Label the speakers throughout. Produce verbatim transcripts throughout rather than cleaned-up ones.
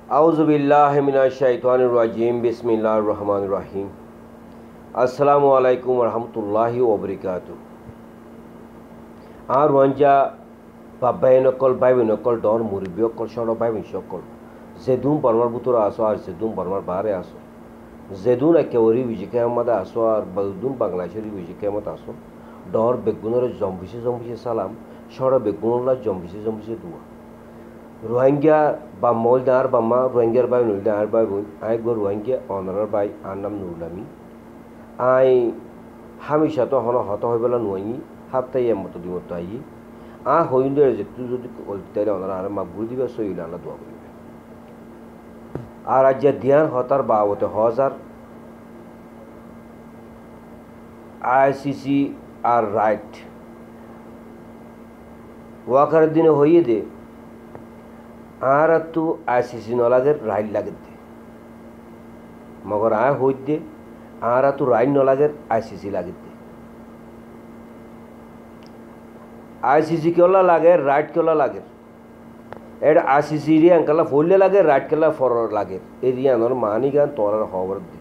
Speaker 1: আউযুবিল্লাহি মিনাশ শাইতানির রাজিম বিসমিল্লাহির রহমানির রহিম। আসসালামু আলাইকুম ওয়া রাহমাতুল্লাহি ওয়া বারাকাতুহু। আর ওয়ানজা বাবাই নকল বাইবে নকল ডর মুরবি অকল সর বাইবে সকল জেদুম বর্মার বুতরা আসো আর জেদুম বর্মার বারে আসো জেদুন একে ওরি বিজিকে আমাদা আসো আর বাউদুম বাংলাদেশের বিজিকে আমাদা আসো ডর বেগুনের জম্বিসে জম্বিসে সালাম সর বেগুনলা জম্বিসে জম্বিসে দুয়া রোহিঙ্গা বা মলদার বা মা রোহিঙ্গার বাই নুলদার বাই বোন আই গো রোহিঙ্গা অনারার বাই আর নাম নুরলামি আই হামিশা তো হন হত হইবেলা নুয়াই হাপ্তাই মতো দিমতো আই আ হইন্দে যেটু যদি কলতাইলে অনারা আর মাকবুল দিবে সইলা আল্লাহ দোয়া করিবে আর আজ দিয়ান হতার বাবতে হাজার আইসিসি আর রাইট ওয়াকার দিনে হইয়ে দে আর তো আইসিসি নলাগের রাইট লাগে দে মগর আ হই দে আর তো রাইট নলাগের আইসিসি লাগে দে আইসিসি কেলা লাগে রাইট কেলা লাগে এর আইসিসি রে আঙ্কালা ফললে লাগে রাইট কেলা ফর লাগে এরিয়ানোর মানি গান তোরার খবর দে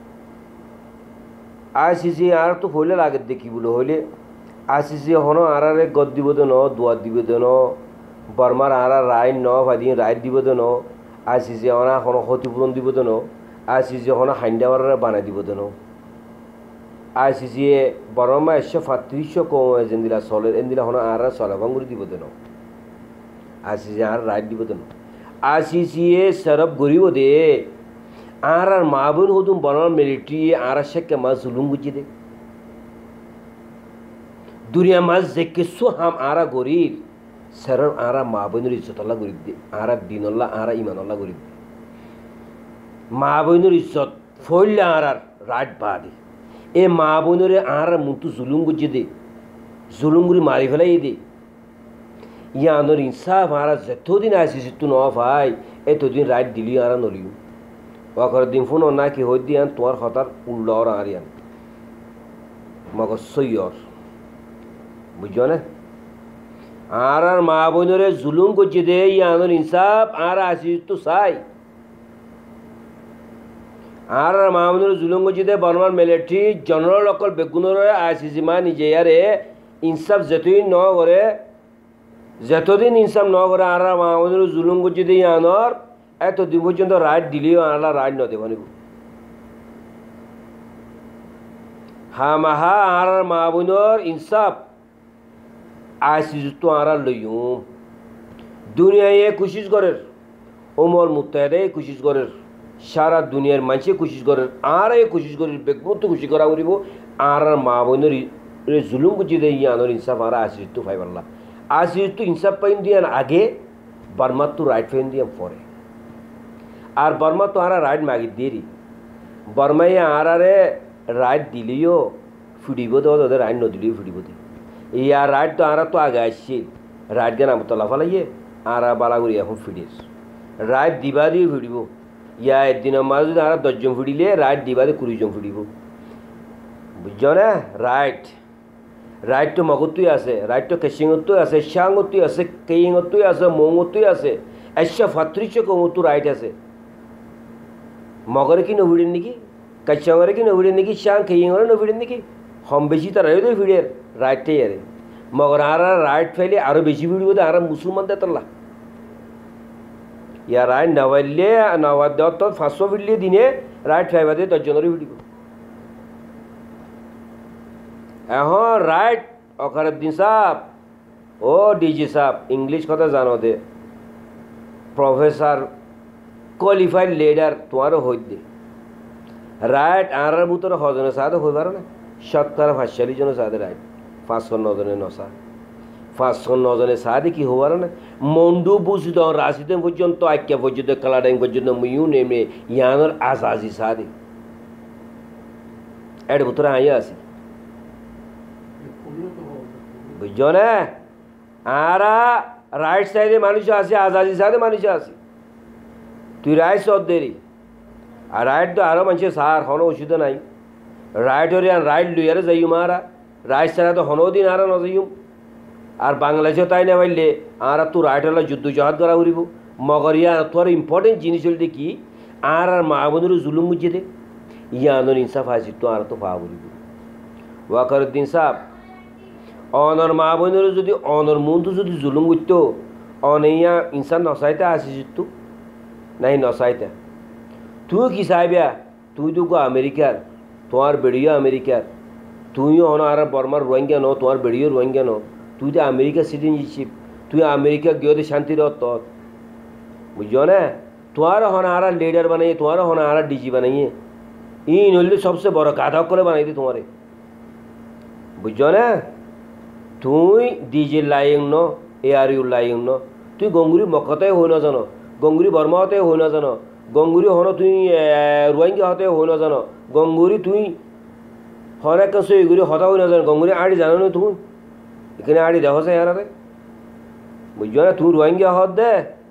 Speaker 1: আইসিসি আর তো ফললে লাগে দে কি বলে হইলে আইসিসি হনো আর আরে গদ দিব দে ন দোয়া দিব দে ন বর্মার আরা রাইট ন ভাদিন রাইট দিব দে ন আইসিসি হনা হনো ক্ষতিপূরণ দিব দে ন আইসিসি হনা হাইন্ডাবার বানাই দিব দে ন আইসিসি বর্মা একশো ফাত্রিশশো কম যেদিলা চলে এদিলা হনো আর চলাভাঙ্গুরি দিব দে ন আইসিসি আর রাইট দিব দে ন আইসিসি সরব গরিব দে আর আর মাবুন হদুম বর্মার মিলিটারি আর শেখ মাছ জুলুম গুজি দে দুনিয়া মাছ দেখে সো হাম আরা গরিব সরব আরা মাবুনুর ইজ্জত আল্লাহ গরিব দে আরা দিন আল্লাহ আরা ইমান আল্লাহ গরিব দে মাবুনুর ইজ্জত ফইলে আর আর রাইট বা দে এ মা বোনরে আর মুতু জুলুম গুজি দে জুলুম গুলি মারি ফেলাই দে ইয়ানোর ইনসাফ আর যতদিন আসিস তু ন ভাই এতদিন রাইট দিলি আর নলিও ওয়াকর দিন ফোন না কি হই দিয়ান তোমার হতার উল্ল আর আরিয়ান মগর সৈয়র বুঝছো না আর আর মা বোনরে জুলুম গুজি দে ইয়ানোর ইনসাফ আর আসিস তু চাই আর মাহমুদুর জুলুম গজিদে বর্মার মিলিটারি জেনারেল অকল বেগুনের আইসিসি মা নিজে ইয়ারে ইনসাফ যতদিন ন করে যতদিন ইনসাফ ন করে আর মাহমুদুর জুলুম গজিদে ইয়ানোর এতদিন পর্যন্ত রাইট দিলেও আনলা রাইট ন দেব নিব হা মাহা আর মাহমুদুর ইনসাফ আইসিসি তো আর লইম দুনিয়ায় কোশিশ করে ওমর মুত্তাহিদে কোশিশ করে সারা দুনিয়ার মানুষে কোশিশ করে আর এ কোশিশ করে বেগমতো খুশি করা করিব আর মা বোনের জুলুম গুজি দিয়ে ইয়ানোর ইনসাফ আর আসিস তো ফাইভ আল্লাহ আসিস তো ইনসাফ পাইন দিয়ান আগে বর্মার তো রাইট ফাইন দিয়াম পরে আর বর্মা তো আর রাইট মাগি দেরি বর্মাই আর আরে রাইট দিলেও ফুটিব তো ওদের রাইট নদিলেও ফুটিব দে এই আর রাইট তো আর তো আগে আসছে রাইট গান আমতলা ফেলাইয়ে আর বালা করি এখন ফিডিস রাইট দিবা দিয়ে ফুটিব ইয়া একদিনের মাঝে যদি আর দশজন ফুটিলে রাইট দিবাদে কুড়িজন ফুটিব বুঝছো না রাইট রাইট তো মগতুই আছে রাইট তো কেশিঙতই আছে শাঙতই আছে কেইঙতই আছে মৌঙতই আছে একশো ফাত্রিশশো কমতো রাইট আছে মগরে কি নভিড়েন নাকি কাশাঙরে কি নভিড়েন নাকি শাং কেইঙরে নভিড়েন নাকি কম বেশি তারাই তো ভিড়ের রাইটটাই আরে মগর আর রাইট ফেলে আরও বেশি ভিড়ব আর মুসলমান দেতলা ইয়া রাইট নবাইলে নবাদ দেওয়ার তো পাঁচশো ফিরলে দিনে রাইট ফাইভারে দশজনেরই ফিরিব এখন রাইট অকারুদ্দিন সাহ ও ডিজি সাহ ইংলিশ কথা জানো দে প্রফেসর কোয়ালিফাইড লিডার তোমারও হই দে রাইট আর ভিতরে হজনের সাথে হই পারো না শতকরা পাঁচশালি জনের সাথে রাইট পাঁচশো নজনের নশা পাঁচশো নজনে সাদে কি হওয়ার না মন্ডু বুঝিত রাশিতে পর্যন্ত আইক্যা পর্যন্ত কালাডাইং পর্যন্ত মিউ নেমে ইয়ানোর আজাজি সাদে এর ভিতরে আইয়া আছি বুঝছো না আর রাইট সাইডে মানুষ আছে আজাজি সাদে মানুষ আছে তুই রাইট সব দেরি আর রাইট তো আরও মানুষের সার হনো ওষুধ নাই রাইট হরে রাইট লুইয়ারে যাইম আরা রাইট সারা তো হনো দিন আর ন যাইম আর বাংলাদেশে তাই না পাইলে আর তো রাইট হলে যুদ্ধ জাহাজ করা উড়িব মগর ইয়া তোর ইম্পর্টেন্ট জিনিস হলে কি আর আর মা বোনের জুলুম বুঝে দে ইয়ানোর ইনসাফ হাসি তো আর তো পাওয়া বলিব ওয়াকারুদ্দিন সাহ অনর মা বোনের যদি অনর মন্তু যদি জুলুম করতো অনেয়া ইনসান নসাইতে আসিস তো নাই নসাইতে তুই কি চাইবা তুই তো আমেরিকার তোমার বেড়িও আমেরিকার তুইও হন আর বর্মার রোহিঙ্গা ন তোমার বেড়িও রোহিঙ্গা ন তুই তো আমেরিকা সিটিজেনশিপ তুই আমেরিকা গিয়ে শান্তির তত বুঝছো না তোমার হন আর লিডার বানাইয়ে তোমার হন আর ডিজি বানাইয়ে ই নইলে সবচেয়ে বড় গাধক করে বানাই দি তোমারে বুঝছো না তুই ডিজি লাইং ন এ আর ইউ লাইং ন তুই গঙ্গুরি মক্কাতে হই না জানো গঙ্গুরি বর্মাতে হই না জানো গঙ্গুরি হন তুই রোহিঙ্গা হতে হই না জানো গঙ্গুরি তুই হন এক সইগুরি হতা হই না জানো গঙ্গুরি আড়ি জানো না তুমি এখানে আড়ি দেখো সে হারারে বুঝছো না তুই রোহিঙ্গা হত দে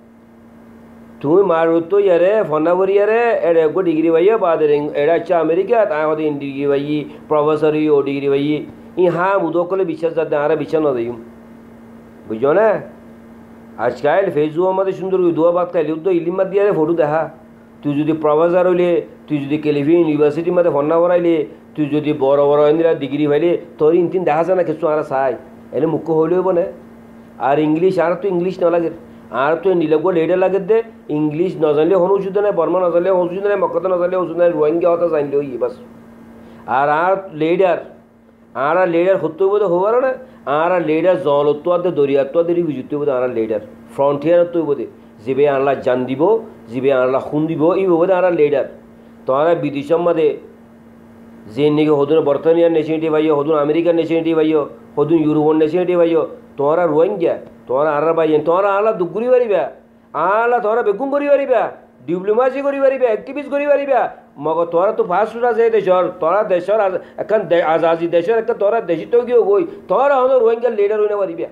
Speaker 1: তুই মার তো ইয়ারে ফন্নাবরি ইয়ারে এড়ে একগো ডিগ্রি ভাইয়া বাদ এড়া আচ্ছা আমেরিকা তাই হতে ডিগ্রি ভাই প্রফেসরি ও ডিগ্রি ভাই ই হ্যাঁ উদো করলে বিশ্বাস যাতে আরা বিশ্বাস না দিই বুঝছো না আজকাল ফেসবুক আমাদের সুন্দর দোয়া বাদ খাইলে তো ইলিম বাদ দিয়ে ফটো দেখা তুই যদি প্রফেসর হইলে তুই যদি ক্যালিফোর্নিয়া ইউনিভার্সিটির মধ্যে ফন্না করাইলে তুই যদি বড় বড় ইন্দিরা ডিগ্রি ভাইলে তোর ইনতিন দেখা যায় না কিছু আর চাই এনে মুখ্য হইলেও বনে আর ইংলিশ আর তো ইংলিশ না লাগে আর তো নীলগো লেডার লাগে দে ইংলিশ না জানলে হন ওষুধ নাই বর্মা না জানলে ওষুধ নাই মক্কাতে না জানলে ওষুধ নাই রোহিঙ্গা হতা জানলে ওই বাস আর আর লেডার আর লেডার হতে বোধ হবার না আর লেডার জলত্ব আদে দরিয়াত্ব আদে বিযুক্ত বোধ আর লেডার ফ্রন্টিয়ার তো বোধে জিবে আনলা জান দিব জিবে আনলা খুন দিব এই বোধ আর লেডার তোরা বিদেশের মধ্যে যে নাকি হদুন বর্তমানিয়ার নেশনিটি ভাইও হদুন আমেরিকার নেশনিটি ভাইও হদুন ইউরোপের নেশনিটি ভাইও তোরা রোহিঙ্গা তোরা আর ভাইয়েন তোরা আলা দুগুরি পারিবা আলা তোরা বেগুম করি পারিবা ডিপ্লোমাসি করি পারিবা অ্যাক্টিভিস্ট করি পারিবা মগ তোরা তো ফার্স্ট আছে দেশর তোরা দেশর এখন আজাদি দেশের একটা তোরা দেশিত গিয়ে বই তোরা হলো রোহিঙ্গার লিডার হইনা পারিবা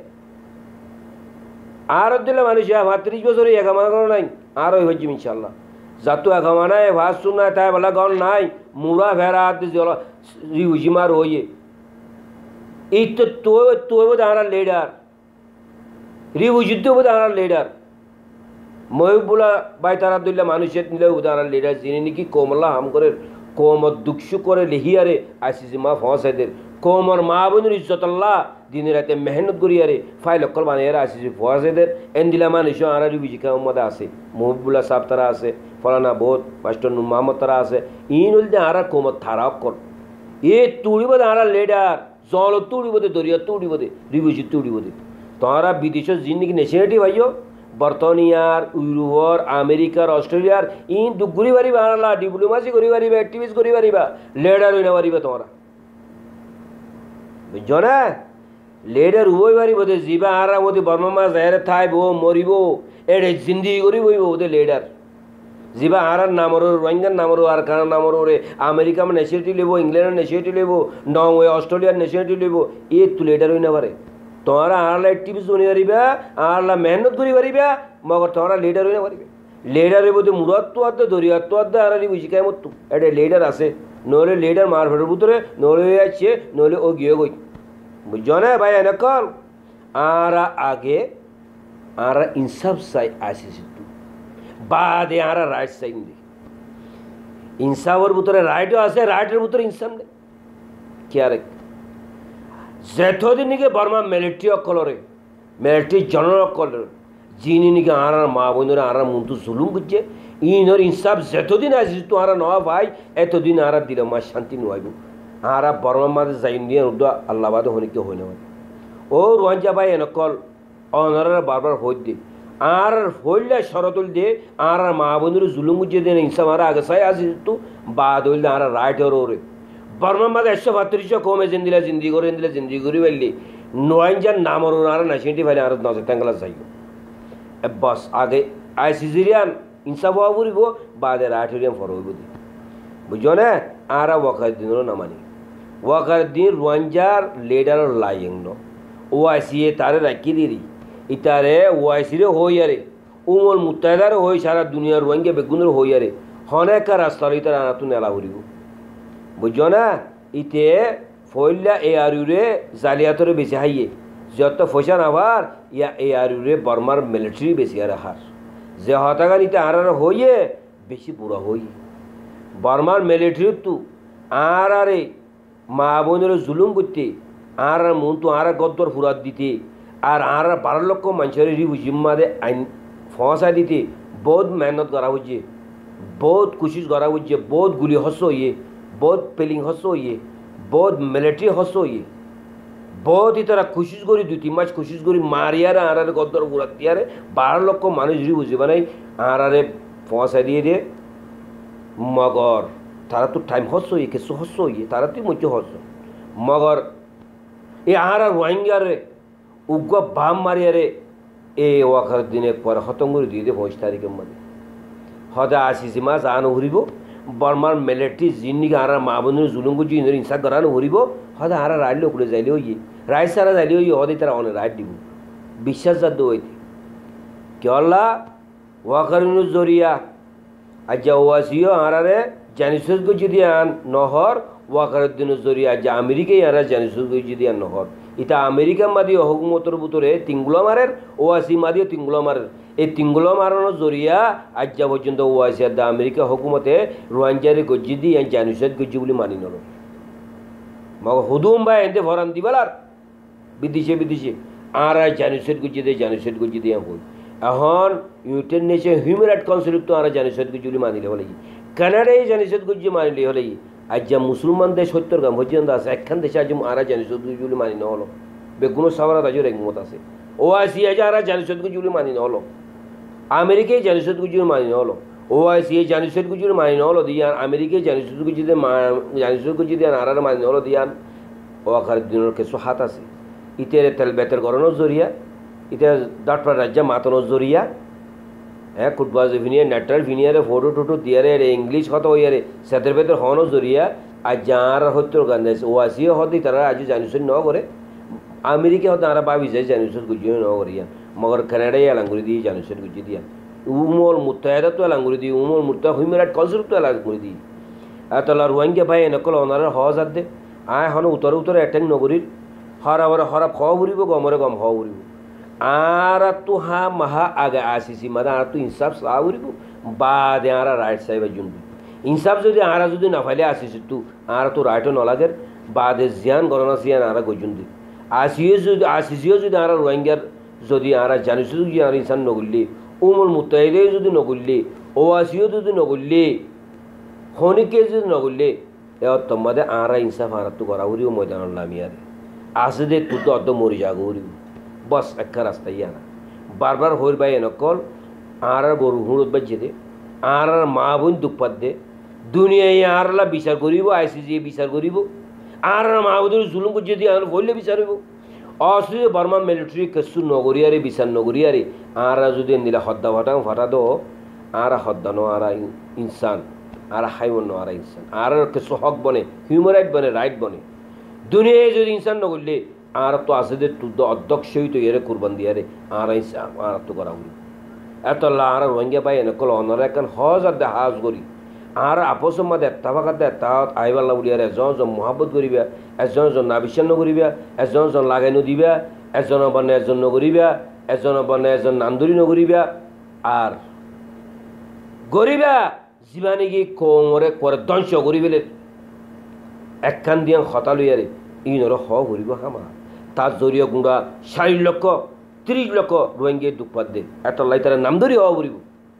Speaker 1: আর দিলে মানুষ আমার ত্রিশ বছর একামা করো নাই আর ওই হচ্ছে ইনশাল্লাহ যাতো একামা নাই ভাত শুন নাই তাই বলা গল নাই মুড়া ভেড়া রিউজিমার হইয়ে এই তো তোর তোর বোধ আর লিডার রিউজিত বোধ আর লিডার মহিবুল্লাহ বাই তারাদুল্লাহ মানুষের নিলে উদাহরণ লিডার যিনি নাকি কোমল্লা হাম করে কোমর দুঃখু করে লিহিয়ারে আইসিসি মা ফসাইদের কোমর মা বোনের ইজ্জতল্লাহ দিনে রাতে মেহনত করিয়ারে ফাইল অক্কল বানিয়ারে আইসিসি ফসাইদের এন দিলা মানুষ আর বিজিকা মধ্যে আছে মহিবুল্লাহ সাহেব তারা আছে ফলানা বোধ মাস্টার নূর মোহাম্মদ তারা আছে ইন হলতে আর কোমর থারা অক্কল এ তুড়িব আর লিডার জল তুড়িব দরিয়া তুড়িব রিভিউজি তুড়িব তোরা বিদেশের জিন্দিগি নেশনেটি ভাইও বর্তমানিয়ার ইউরোপর আমেরিকার অস্ট্রেলিয়ার ইন দুঃখ ঘুরি পারিবা আনলা ডিপ্লোমাসি করি পারিবা অ্যাক্টিভিস্ট করি পারিবা লিডার হইনা পারিবা তোমরা বুঝছো না লিডার হই পারিব দে জিবা আরা ওদি বর্মা মা জাহের থাইব মরিব এড়ে জিন্দিগি করি বইব ওদের লিডার জিবা আরার নামর রোহিঙ্গার নামর আর কানার নামর রে আমেরিকা মা নেশনেটি লেব ইংল্যান্ডের নেশনেটি লেব নরওয়ে অস্ট্রেলিয়ার নেশনেটি লেব এ তু লিডার হইনা পারে তোমরা আরলা অ্যাক্টিভিস্ট বনি পারিবা আরলা মেহনত করি পারিবা মগর তোমরা লিডার হইনা পারিবে লিডারের মধ্যে মুরাত্ব আদে দরিয়াত্ব আদে আর বুঝিকাই মতো এটা লিডার আছে নহলে লিডার মারফেটের ভিতরে নহলে আছে নহলে ও গিয়ে গই বুঝছো না ভাই এনেকল আর আগে আর ইনসাফ চাই আসিস বাদে আর রাইট চাই দে ইনসাফের ভিতরে রাইটও আছে রাইটের ভিতরে ইনসাফ নেই কি আর যেতদিন নাকি বর্মা মিলিটারি অকলরে মিলিটারি জনরল অকলরে যিনি নাকি আর মা বোনের আর মন্তু জুলুম করছে ইনর ইনসাফ যেতদিন আসিস তো আর নয় ভাই এতদিন আর দিল মা শান্তি নোয়াইব আর বর্মা মাঝে যাই নিয়ে উদ্দা আল্লাহবাদে হনিকে হই না ও রোহাঞ্জা ভাই এনেকল অনর বারবার হই দে আর হইলে শরতুল দে আর মা বোনের জুলুম করছে দেন ইনসাফ আর আগে চাই আসিস তো বাদ হইলে আর রাইট ওরে বর্মার মাঝে একশো বাত্রিশশো কমে জিন্দিলা জিন্দি করে দিলে জিন্দি করি পারলি নোয়াইনজার নামর আর নাইনটি ফাইলে আর নজর টাঙ্গালা যাইব বাস আগে আই সিজিরিয়ান ইনসাফ হওয়া বুড়িব বাদে রাইটেরিয়াম ফর হইব দি বুঝছো না আর ওয়াকার দিনেরও নামানি ওয়াকার দিন রোয়াঞ্জার লিডার লাইং ন ও আইসিয়ে তারে রাখি দিরি ইতারে ও আইসিরে হই আরে উমল মুত্তাহিদারে হই সারা দুনিয়ার রোহিঙ্গা বেগুনের হই আরে হনেকা রাস্তার ইতার আনাতু নেলা হরিব বুঝছো না ইতে ফইল্লা এ আরুরে জালিয়াতরে বেশি হাইয়ে যত ফসা নাবার ইয়া এ আরুরে বর্মার মিলিটারি বেশি আর হার যে হতাগানিতে আর আর হইয়ে বেশি বুড়া হই বর্মার মিলিটারি তো আর আরে মা বোনের জুলুম করতে আর আর মন তো আর গদ্দর ফুরাত দিতে আর আর বারো লক্ষ মানুষের রিভু জিম্মাদে আইন ফসা দিতে বহুত মেহনত করা হচ্ছে बहुत कोशिश करा हुई बहुत गुली हंसो ये बहुत पेलिंग हंसो ये बहुत मिलिट्री हंसो ये बहुत ही तरह कोशिश करी दुई तीन मास कोशिश करी मारियारे आरारे गद्दर गुड़ा दियारे बारह लक्ष मानुष जी बुझे बानाई आरारे फंसा दिए दे मगर तारा तो टाइम हंसो ये किसो हंसो ये तारा तो मुझे हंसो मगर ये आरा रोहिंग्या रे उग्गा बाम मारियारे ए वाखर दिन एक पर खत्म कर दिए दे पाँच तारीख के मध्य हदा आशीष मास आनो हरिब बर्मार मिलिट्री जिन्नी आरा मा बंधु जुलुम को जिन हिंसा करानो हरिब हदा आरा राइलो उड़े जाइले होइए राइट सारा जाइले होइए हदे तारा अने राइट दिबो বিশ্বাস जाद होइते केला वाकरनु जरिया आज ओवासियो आरारे जानिसुस को जदि आन নহর वाकरदिनु जरिया आज अमेरिका आरा जानिसुस को जदि आन নহর इता अमेरिका मादी हुकुमतर बुतरे तिंगुला मारेर ओवासी मादी तिंगुला मारेर এই তিনগুলো মারানোর জরিয়া আজ যা পর্যন্ত ওয়াসিয়ার দা আমেরিকা হুকুমতে রোহিঙ্গারে গজ্জি দিয়ে জানুসেদ গজ্জি বলে মানি নল মগ হুদুম ভাই এতে ভরান দিবালার বিদেশে বিদেশে আর জানুসেদ গজ্জি দিয়ে জানুসেদ গজ্জি দিয়ে হই এখন united nation human right council তো আর জানুসেদ গজ্জি বলে মানিলে হলে কানাডায় জানুসেদ গজ্জি মানিলে হলে আজ যা মুসলমান দেশ সত্তর গ্রাম পর্যন্ত আছে একখান দেশে আজ আর জানুসেদ গজ্জি বলে মানি না হলো বেগুনো সাবারাত আজ একমত আছে ওয়াসি আজ আর জানুসেদ গজ্জি বলে মানি না হলো अमेरिका जानुसद गुजर मानी नलो ओआईसी जानुसद गुजर मानी नलो दिया अमेरिका जानुसद गुजर जानुसद गुजर दिया नारा मानी नलो दिया ओखार दिनर के हाथ आसे इतेरे तेल बेतर करानो जरिया इते डाक्टर राज्य मातानो जरिया হ্যাঁ ফুটবল ভিনিয়ার নেটার ভিনিয়ারে ফটো টোটো দিয়ারে ইংলিশ কথা হইয়ারে সেদের বেতর হনো জরিয়া আজ যার হত্তর গান ওয়াসিও হতে তারা আজ জানুসদ ন করে अमेरिका होता आरा बाबी जाए जानुसद गुजर न करिया मगर कनाडा या लांगुरी दी जानुसद गुजर दिया उमोल मुत्ताहिदा तो लांगुरी दी उमोल मुत्ता ह्यूमन राइट काउंसिल तो लांगुरी दी आतला रोहिंग्या भाई नकल अनार हज आदे आय हन उतर उतर अटैक नगरीर हरा हरा हरा ख बुरीब गमरे गम ह बुरीब आरा तो हा महा आगे आसीसी मादा आरा तो इंसाफ सा बुरीब बादे आरा राइट साइड जुनबी इंसाफ যদি आरा যদি না ফাইলে आसीसी तू आरा तो राइट न लागेर बादे जियान गणना सियान आरा गजुंदी आसियो যদি आसिसियो যদি आरा रोहिंग्यार যদি आरा জানুসদ যদি आरा इंसान नगुल्ली उमर मुत्ताहिदे যদি नगुल्ली ओआसियो যদি नगुल्ली खनिके যদি नगुल्ली এ তোমাদে आरा इंसाफ आरा तो करा उरियो मैदान लामियारे आसदे तू तो अद मरि जागोरी बस एक रास्ता याना बार बार होर बाय नकल आरा गरु हुरत बाजे दे आरा मा বোন দুপাত দে দুনিয়ায় आराला বিচার করিব आईसीसी বিচার করিব আর মাহবুদুর জুলুম যদি আর বললে বিচারিব অস্ট্রেলিয়া বর্মা মিলিটারি কিছু নগরিয়ারে বিচার নগরিয়ারে আর যদি নিলা হদ্দা ভাটাং ফাটা দো আর হদ্দা নো আর ইনসান আর হাইওয়ান নো আর ইনসান আর কিছু হক বনে হিউম্যান রাইট বনে রাইট বনে দুনিয়ায় যদি ইনসান নগরলে আর তো আসে তু অধ্যক্ষই তো এর কুরবান দিয়ারে আর ইনসান আর তো করা হই এত আল্লাহ আর রোহিঙ্গা ভাই নকল অনর এখন হজ আর হাজ করি আর আপস মধ্যে এত্তাফাকাতে এত্তাহত আইবাল্লা বলিয়ার এজন এজন মহাব্বত করিবা এজন এজন নাবিচ্ছিন্ন করিবা এজন এজন লাগাই নদিবা এজন বনে এজন নগরিবা এজন বনে এজন নান্দুরি নগরিবা আর গরিবা জীবানী কি কোমরে করে ধ্বংস করিবেলে একখান দিয়া হতা লইয়ারে ইনর হ করিব হামা তার জরিয় গুঁড়া ষাট লক্ষ ত্রিশ লক্ষ রোহিঙ্গা দুঃপাত দে এত লাই তারা নাম ধরি হওয়া করিব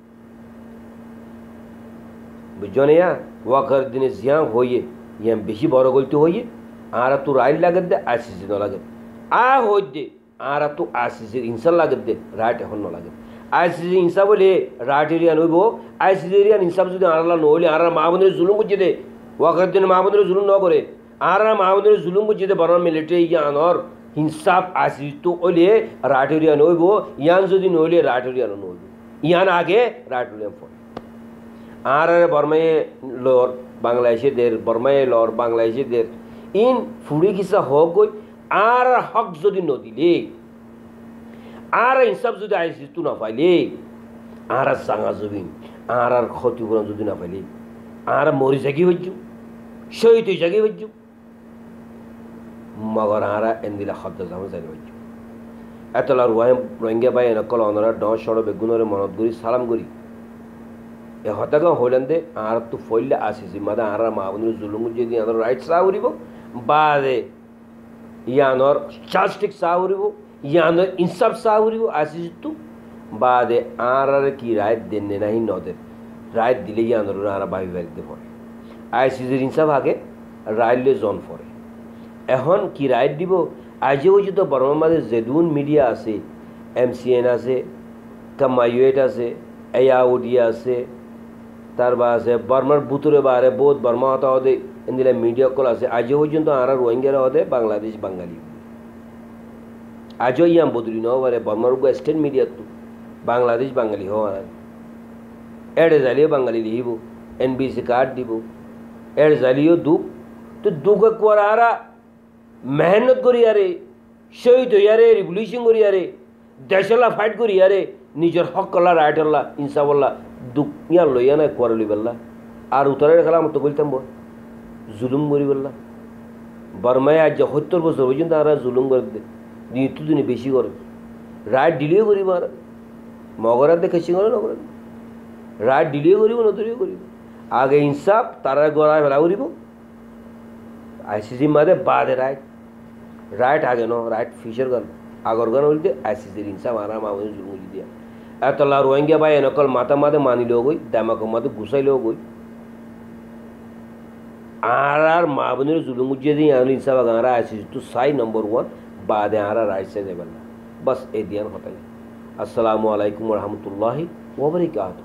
Speaker 1: বুঝনে ওয়াকার দিনে জিয়া হইয়ে ইয়াম বেশি বড় গলতি হইয়ে আর তো রাইট লাগে দে আইসিসি ন লাগে আ হই দে আর তো আইসিসি ইনসান লাগে দে রাইট এখন ন লাগে আইসিসি ইনসা বলে রাইট এরিয়া নইব আইসিসি এরিয়া ইনসাফ যদি আরলা নহলে আর মাহবুদের জুলুম করছে দে ওয়াকার দিনে মাহবুদের জুলুম ন করে আর মাহবুদের জুলুম করছে দে বড় মিলিটারি ইয়া আনর ইনসাফ আইসিসি তো ওলে রাইট এরিয়া নইব ইয়ান যদি নহলে রাইট এরিয়া নইব ইয়ান আগে রাইট এরিয়া ফল আর বর্মায় লর বাংলাদেশেদের বর্মায় লর বাংলাদেশেদের ইন ফুড়ি কিসা হক গই আর হক যদি নদিলে আর ইনসাফ যদি আইসি তু না পাইলে আর জাঙা জবিন আর আর ক্ষতিপূরণ যদি না পাইলে আর মরি জাগি হইজু শহীদ হয়ে জাগি হইজু মগর আর এন্দিলা শব্দ জামা জানি হইজু এতলা রোহিম রোহিঙ্গা বাই এনেকল অনরা ড সড় বেগুনরে মনত করি সালাম করি এ হতাকা হইলেন দে আর তো ফইলে আসিছি মাদা আর মা বোনের জুলুম যদি আনার রাইট চা উড়িব বাদে ইয়ানর চার্জটিক চা উড়িব ইয়ানর ইনসাফ চা উড়িব আসিছি তো বাদে আর আর কি রায় দেনে নাহি নদের রায় দিলে ইয়ানর আর ভাবি বাড়িতে পড়ে আইসিজির ইনসাফ আগে রাইলে জন পড়ে এখন কি রায় দিব আজে ওই তো বর্মার মাঝে জেদুন মিডিয়া আছে এম সি এন আছে কামাইয়েট আছে এয়াউডিয়া আছে তারপর আছে বর্মার বুতুরে বারে বহুত বর্মা হতা হতে এদিকে মিডিয়া কল আছে আজও পর্যন্ত আর রোহিঙ্গারা হতে বাংলাদেশ বাঙালি আজও ইয়াম বদলি ন পারে বর্মার স্টেট মিডিয়া তো বাংলাদেশ বাঙালি হওয়া এড়ে জালিও বাঙালি লিখিব এন বি সি কার্ড দিব এড়ে জালিও দুঃখ তো দুঃখ কোয়ার আরা মেহনত করি আরে শহীদ হই আরে রিভলিউশন করি আরে দেশলা ফাইট করি আরে নিজের হক কল্লা রাইট হল্লা ইনসাফল্লা দুঃখ ইয়া লইয়া নাই কোয়ার লিবেল্লা আর উত্তরে খেলা আমার তো বলতাম বল জুলুম করি বললা বর্মায় আজ সত্তর বছর পর্যন্ত আর জুলুম করে দে নিত্য দিনে বেশি করে রাইট ডিলেও করিব আর মগরার দেখে সিংহ নগর রাইট ডিলেও করিব নতুনও করিব আগে ইনসাফ তারা গড়ায় ফেলা করিব আইসিসি মাদে বাদে রাইট রাইট আগে ন রাইট ফিসের গান আগর গান বলতে আইসিসির ইনসাফ আর মা বোনের জুলুম দিয়া এতলা রোহিঙ্গা বাই এনেকল মাথা মাদে মানিলেও গই দামাকো মাদে গুছাইলেও গই আর আর মা বোনের জুলুম উজিয়ে দিয়ে আনলি ইনসাফ আগারা আইসিসি তো সাই নম্বর ওয়ান বাদে আর রাইট সে দেবেন না বাস এই দিয়ান হতাই আসসালামু আলাইকুম রহমতুল্লাহি ওয়া বারাকাতুহু।